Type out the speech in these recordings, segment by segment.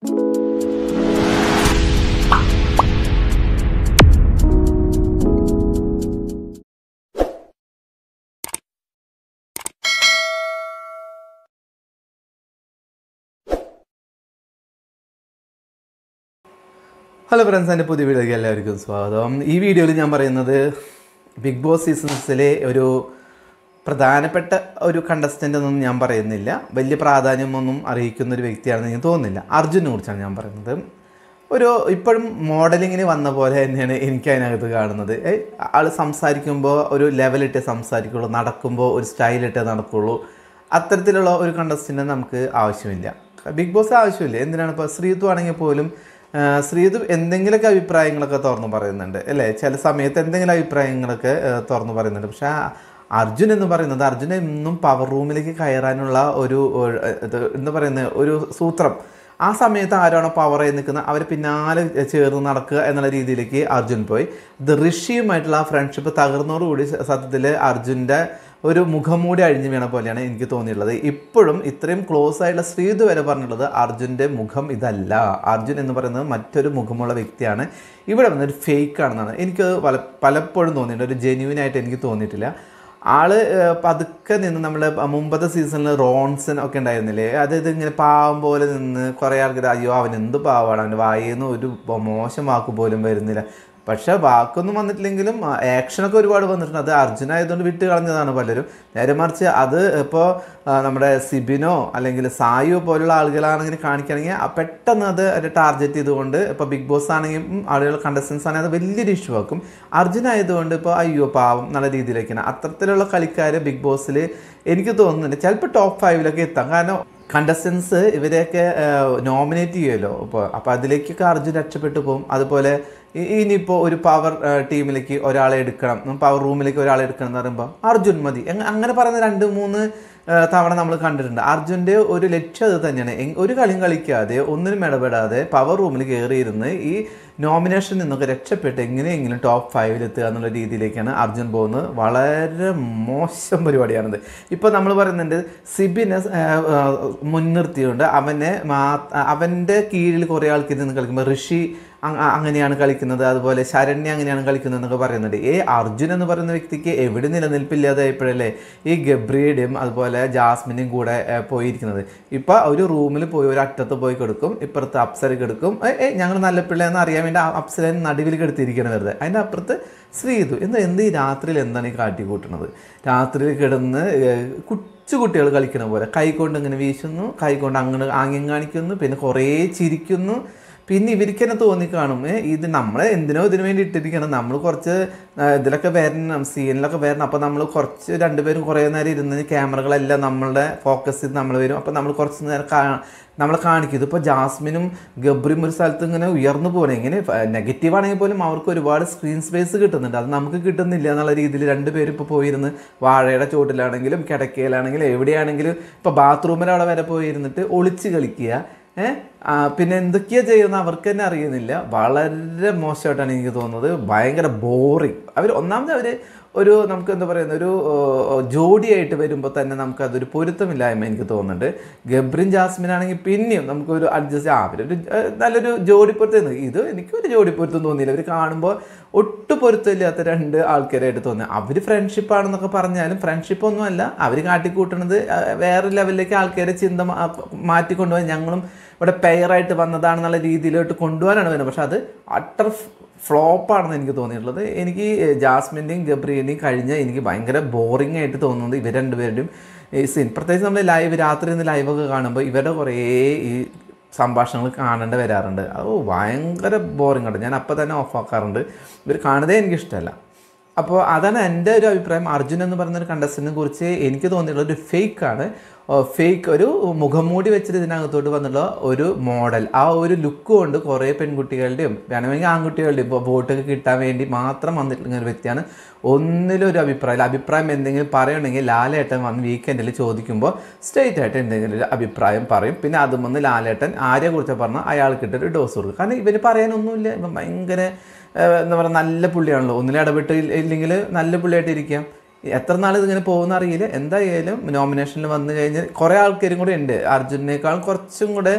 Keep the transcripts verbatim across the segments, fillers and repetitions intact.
Hello friends, എൻ്റെ പുതിയ വീഡിയോയ്ക്ക് എല്ലാവർക്കും സ്വാഗതം. ഈ വീഡിയോയിൽ ഞാൻ പറയുന്നത് ബിഗ് ബോസ് സീസൺസിലെ ഒരു പ്രധാനപ്പെട്ട ഒരു കണ്ടസ്റ്റൻ്റ് ഒന്നും ഞാൻ പറയുന്നില്ല, വലിയ പ്രാധാന്യമൊന്നും അറിയിക്കുന്ന ഒരു വ്യക്തിയാണെന്ന് എനിക്ക് തോന്നുന്നില്ല. അർജുനെ കുറിച്ചാണ് ഞാൻ പറയുന്നത്. ഒരു ഇപ്പോഴും മോഡലിങ്ങിന് വന്ന പോലെ തന്നെയാണ് എനിക്ക് അതിനകത്ത് കാണുന്നത്. ആൾ സംസാരിക്കുമ്പോൾ ഒരു ലെവലിട്ടേ സംസാരിക്കുള്ളൂ, നടക്കുമ്പോൾ ഒരു സ്റ്റൈലിട്ടേ നടക്കുള്ളൂ. അത്തരത്തിലുള്ള ഒരു കണ്ടസ്റ്റൻ്റ് നമുക്ക് ആവശ്യമില്ല, ബിഗ് ബോസ് ആവശ്യമില്ല. എന്തിനാണ് ഇപ്പോൾ ശ്രീതു ആണെങ്കിൽ പോലും ശ്രീതു എന്തെങ്കിലുമൊക്കെ അഭിപ്രായങ്ങളൊക്കെ തുറന്നു പറയുന്നുണ്ട് അല്ലേ, ചില സമയത്ത് എന്തെങ്കിലും അഭിപ്രായങ്ങളൊക്കെ തുറന്നു പറയുന്നുണ്ട്. പക്ഷേ അർജുൻ എന്ന് പറയുന്നത്, അർജുൻ എന്നും പവർ റൂമിലേക്ക് കയറാനുള്ള ഒരു എന്താ പറയുന്നത് ഒരു സൂത്രം. ആ സമയത്ത് ആരാണോ പവറായി നിൽക്കുന്നത് അവർ പിന്നാലെ ചേർന്ന് നടക്കുക എന്നുള്ള രീതിയിലേക്ക് അർജുൻ പോയി. ഇത് ഋഷിയുമായിട്ടുള്ള ആ ഫ്രണ്ട്ഷിപ്പ് തകർന്നതോടുകൂടി സത്യത്തിൽ അർജുൻ്റെ ഒരു മുഖംമൂടി അഴിഞ്ഞു വീണ പോലെയാണ് എനിക്ക് തോന്നിയിട്ടുള്ളത്. ഇപ്പോഴും ഇത്രയും ക്ലോസ് ആയിട്ടുള്ള ശ്രീതു വരെ പറഞ്ഞിട്ടുള്ളത് അർജുൻ്റെ മുഖം ഇതല്ല, അർജുൻ എന്ന് പറയുന്നത് മറ്റൊരു മുഖമുള്ള വ്യക്തിയാണ്, ഇവിടെ വന്നൊരു ഫേക്ക് ആണെന്നാണ് എനിക്ക് പല പലപ്പോഴും തോന്നിയിട്ടുണ്ട്. ഒരു ജെന്യൂനായിട്ട് എനിക്ക് തോന്നിയിട്ടില്ല. ആള് പതുക്കെ നിന്ന് നമ്മൾ മുമ്പത്തെ സീസണിൽ റോൺസൺ ഒക്കെ ഉണ്ടായിരുന്നില്ലേ, അതായത് ഇങ്ങനെ പാവം പോലെ നിന്ന് കുറേ ആൾക്കാർ അയ്യോ അവൻ എന്ത് പാവമാണ്, അവൻ്റെ വായിന്ന് ഒരു മോശം വാക്ക് പോലും വരുന്നില്ല. പക്ഷേ വാക്കൊന്നും വന്നിട്ടില്ലെങ്കിലും ആക്ഷനൊക്കെ ഒരുപാട് വന്നിട്ടുണ്ട്. അത് അർജുനായതുകൊണ്ട് വിട്ട് കളഞ്ഞതാണ് പലരും. നേരെ മറിച്ച് അത് ഇപ്പോൾ നമ്മുടെ സിബിനോ അല്ലെങ്കിൽ സായോ പോലുള്ള ആളുകളാണെങ്കിൽ കാണിക്കുകയാണെങ്കിൽ പെട്ടെന്ന് അത് ടാർഗറ്റ് ചെയ്തുകൊണ്ട് ഇപ്പോൾ ബിഗ് ബോസ് ആണെങ്കിലും ആളുകൾ കണ്ടസ്റ്റൻസ് ആണെങ്കിൽ അത് വലിയൊരു ഇഷ്യൂ ആക്കും. അർജുനായതുകൊണ്ട് ഇപ്പോൾ അയ്യോ പാവം നല്ല രീതിയിലേക്കാണ്. അത്തരത്തിലുള്ള കളിക്കാർ ബിഗ് ബോസിൽ എനിക്ക് തോന്നുന്നുണ്ട് ചിലപ്പോൾ ടോപ്പ് ഫൈവിലൊക്കെ എത്താം. കാരണം കണ്ടസ്റ്റൻസ് ഇവരെയൊക്കെ നോമിനേറ്റ് ചെയ്യുമല്ലോ, ഇപ്പോൾ അപ്പോൾ അതിലേക്കൊക്കെ അർജുൻ രക്ഷപ്പെട്ടു പോകും. അതുപോലെ ഇനിയിപ്പോൾ ഒരു പവർ ടീമിലേക്ക് ഒരാളെ എടുക്കണം, പവർ റൂമിലേക്ക് ഒരാളെ എടുക്കണം എന്ന് പറയുമ്പോൾ അർജുൻ മതി അങ്ങനെ പറയുന്ന രണ്ട് മൂന്ന് തവണ നമ്മൾ കണ്ടിട്ടുണ്ട്. അർജുൻ്റെ ഒരു ലക്ഷ്യം അത് തന്നെയാണ്, ഒരു കളിയും കളിക്കാതെ ഒന്നിനും ഇടപെടാതെ പവർ റൂമിൽ കയറിയിരുന്ന് ഈ നോമിനേഷനിൽ നിന്നൊക്കെ രക്ഷപ്പെട്ട് എങ്ങനെയെങ്കിലും ടോപ്പ് ഫൈവിലെത്തുക എന്നുള്ള രീതിയിലേക്കാണ് അർജുൻ പോകുന്നത്. വളരെ മോശം പരിപാടിയാണിത്. ഇപ്പോൾ നമ്മൾ പറയുന്നുണ്ട് സിബിനെ മുൻനിർത്തിയുകൊണ്ട് അവനെ മാ അവൻ്റെ കീഴിൽ കുറേ ആൾക്കാർ നിന്ന് കളിക്കുമ്പോൾ ഋഷി അങ്ങനെയാണ് കളിക്കുന്നത്, അതുപോലെ ശരണ്യ അങ്ങനെയാണ് കളിക്കുന്നത് എന്നൊക്കെ പറയുന്നുണ്ട്. ഈ അർജുൻ എന്ന് പറയുന്ന വ്യക്തിക്ക് എവിടെ നിലനിൽപ്പില്ലാതായപ്പോഴല്ലേ ഈ ഗബ്രിയുടെയും അതുപോലെ ജാസ്മിൻ്റെയും കൂടെ പോയിരിക്കുന്നത്. ഇപ്പോൾ ഒരു റൂമിൽ പോയി ഒരു അറ്റത്ത് പോയി കൊടുക്കും, ഇപ്പുറത്ത് അപ്സര കെടുക്കും. ഏ ഞങ്ങൾ നല്ല പിള്ളേന്ന് അറിയാൻ വേണ്ടി അപ്സരൻ നടുവിൽ കെടുത്തിരിക്കണം വെറുതെ. അതിൻ്റെ അപ്പുറത്ത് ശ്രീതു എന്താ എന്ത് ഈ രാത്രിയിൽ എന്താണ് ഈ കാട്ടിക്കൂട്ടുന്നത്? രാത്രിയിൽ കിടന്ന് കൊച്ചു കുട്ടികൾ കളിക്കുന്ന പോലെ കൈകൊണ്ട് ഇങ്ങനെ വീശുന്നു, കൈകൊണ്ട് അങ്ങനെ ആംഗ്യം കാണിക്കുന്നു, പിന്നെ കുറേ ചിരിക്കുന്നു. പിന്നെ ഇവർക്ക് തന്നെ തോന്നിക്കാണും ഇത് നമ്മളെ എന്തിനോ ഇതിനു വേണ്ടി ഇട്ടിരിക്കണം, നമ്മൾ കുറച്ച് ഇതിലൊക്കെ വരണം, സീനിലൊക്കെ വരണം. അപ്പോൾ നമ്മൾ കുറച്ച് രണ്ടുപേരും കുറേ നേരം ഇരുന്ന് ക്യാമറകളെല്ലാം നമ്മളുടെ ഫോക്കസ് ചെയ്ത് നമ്മൾ വരും. അപ്പോൾ നമ്മൾ കുറച്ച് നേരം കാ നമ്മളെ കാണിക്കും. ഇതിപ്പോൾ ജാസ്മിനും ഗബ്രിയും ഒരു സ്ഥലത്ത് ഇങ്ങനെ ഉയർന്നു പോകണം. ഇങ്ങനെ നെഗറ്റീവ് ആണെങ്കിൽ പോലും അവർക്ക് ഒരുപാട് സ്ക്രീൻ സ്പേസ് കിട്ടുന്നുണ്ട്, അത് നമുക്ക് കിട്ടുന്നില്ല എന്നുള്ള രീതിയിൽ രണ്ടുപേരും ഇപ്പോൾ പോയിരുന്ന് വാഴയുടെ ചോട്ടിലാണെങ്കിലും കിടക്കയിലാണെങ്കിലും എവിടെയാണെങ്കിലും ഇപ്പോൾ ബാത്റൂമിൽ അവിടെ വരെ പോയിരുന്നിട്ട് ഒളിച്ച് കളിക്കുക. ഏഹ് പിന്നെ എന്തൊക്കെയാണ് ചെയ്യുന്നത് അവർക്ക് തന്നെ അറിയുന്നില്ല. വളരെ മോശമായിട്ടാണ് എനിക്ക് തോന്നുന്നത്, ഭയങ്കര ബോറിങ്. അവർ ഒന്നാമത് അവർ ഒരു നമുക്ക് എന്താ പറയുന്നത് ഒരു ജോഡിയായിട്ട് വരുമ്പോൾ തന്നെ നമുക്കതൊരു പൊരുത്തമില്ലായ്മ എനിക്ക് തോന്നുന്നുണ്ട്. ഗബ്രിൻ ജാസ്മിനാണെങ്കിൽ പിന്നെയും നമുക്കൊരു അഡ്ജസ്റ്റ് ആ അവരൊരു നല്ലൊരു ജോഡി പൊരുത്തം. ഇത് എനിക്കൊരു ജോഡി പൊരുത്തം തോന്നിയില്ല. അവർ കാണുമ്പോൾ ഒട്ടും പൊരുത്തമില്ലാത്ത രണ്ട് ആൾക്കാരായിട്ട് തോന്നുക. അവർ ഫ്രണ്ട്ഷിപ്പാണെന്നൊക്കെ പറഞ്ഞാലും ഫ്രണ്ട്ഷിപ്പൊന്നുമല്ല, അവർ കാട്ടിക്കൂട്ടുന്നത് വേറെ ലെവലിലേക്ക് ആൾക്കാരെ ചിന്ത മാറ്റിക്കൊണ്ടുപോകാൻ ഞങ്ങളും ഇവിടെ പെയറായിട്ട് വന്നതാണെന്നുള്ള രീതിയിലോട്ട് കൊണ്ടുപോകാനാണ് വരുന്നത്. പക്ഷെ അത് അട്ടർ ഫ്ലോപ്പാണെന്ന് എനിക്ക് തോന്നിയിട്ടുള്ളത്. എനിക്ക് ജാസ്മിൻ്റെയും ഗബ്രിയുടെയും കഴിഞ്ഞ എനിക്ക് ഭയങ്കര ബോറിംഗ് ആയിട്ട് തോന്നുന്നത് ഇവർ രണ്ടുപേരുടെയും ഈ സീൻ. പ്രത്യേകിച്ച് നമ്മൾ ലൈവ് രാത്രി നിന്ന് ലൈവൊക്കെ കാണുമ്പോൾ ഇവരുടെ കുറേ ഈ സംഭാഷണങ്ങൾ കാണേണ്ടി വരാറുണ്ട്. അത് ഭയങ്കര ബോറിംഗ് ആണ്, ഞാൻ അപ്പോൾ തന്നെ ഓഫാക്കാറുണ്ട്. ഇവർ കാണുന്നതേ എനിക്കിഷ്ടമല്ല. അപ്പോൾ അതാണ് എൻ്റെ ഒരു അഭിപ്രായം. അർജുൻ എന്ന് പറയുന്നൊരു കണ്ടസ്റ്റൻറ്റിനെ കുറിച്ച് എനിക്ക് തോന്നിയിട്ടുള്ള ഒരു ഫേക്കാണ്, ഫേക്ക് ഒരു മുഖംമൂടി വെച്ചിട്ട് ഇതിനകത്തോട്ട് വന്നുള്ള ഒരു മോഡൽ. ആ ഒരു ലുക്ക് കൊണ്ട് കുറേ പെൺകുട്ടികളുടെയും വേണമെങ്കിൽ ആൺകുട്ടികളുടെയും ഇപ്പോൾ വോട്ടൊക്കെ കിട്ടാൻ വേണ്ടി മാത്രം വന്നിട്ടുള്ള ഒരു വ്യക്തിയാണ്. ഒന്നിലും ഒരു അഭിപ്രായം അഭിപ്രായം എന്തെങ്കിലും പറയണമെങ്കിൽ ലാലേട്ടൻ വന്ന് വീക്കെൻഡിൽ ചോദിക്കുമ്പോൾ സ്ട്രെയിറ്റ് ആയിട്ട് എന്തെങ്കിലും ഒരു അഭിപ്രായം പറയും. പിന്നെ അതും വന്ന് ലാലേട്ടൻ ആരെക്കുറിച്ച് പറഞ്ഞാൽ അയാൾക്കിട്ടൊരു ഡോസ് കൊടുക്കും. കാരണം ഇവന് പറയാനൊന്നുമില്ല, ഇപ്പം ഭയങ്കര എന്താ പറയുക നല്ല പുള്ളിയാണല്ലോ, ഒന്നിലും ഇടപെട്ട് ഇല്ലെങ്കിൽ നല്ല പുള്ളിയായിട്ട് ഇരിക്കാം. എത്ര നാൾ ഇതിങ്ങനെ പോകുന്ന അറിയില്ല. എന്തായാലും നോമിനേഷനിൽ വന്നു കഴിഞ്ഞാൽ കുറേ ആൾക്കാരും കൂടെ ഉണ്ട് അർജുനേക്കാൾ കുറച്ചും കൂടെ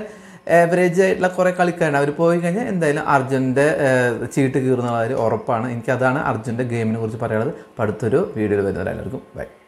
ആവറേജ് ആയിട്ടുള്ള കുറേ കളിക്കാരുണ്ട്. അവർ പോയി കഴിഞ്ഞാൽ എന്തായാലും അർജുൻ്റെ ചീട്ട് കീറുന്ന കാര്യം ഉറപ്പാണ്. എനിക്കതാണ് അർജുൻ്റെ ഗെയിമിനെ കുറിച്ച് പറയാനുള്ളത്. അപ്പോൾ അടുത്തൊരു വീഡിയോയിൽ വരുന്നവരെല്ലാവർക്കും ബൈ.